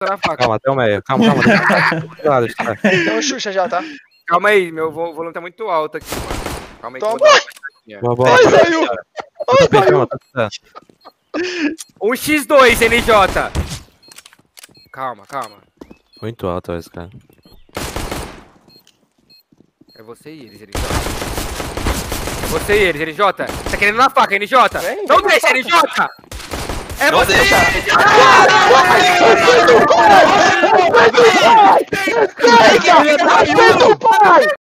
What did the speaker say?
na faca. Calma, até o meio. Calma. Tem um Xuxa já, tá? Calma aí, meu volume tá muito alto aqui, mano. Calma aí que eu vou Toma. dar uma passadinha. Boa. Ai, saiu! Ai, saiu! Tá. 1x2, NJ. Calma. Muito alto esse cara. É você e eles, NJ. É você e eles, NJ. Tá querendo na faca, NJ? Vem, Não vem na deixa, faca. NJ! É Não você! deixa. Respeita o pai! Respeita o pai!